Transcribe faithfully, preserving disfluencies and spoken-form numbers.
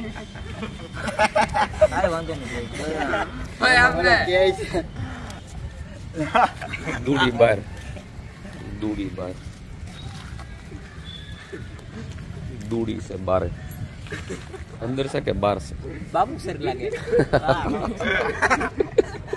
કાઈ વાંધો નહીં ભાઈ આપણે દૂડી બાર દૂડી બાર दूड़ी से बाहर अंदर से के बाहर से बाबू सर लगे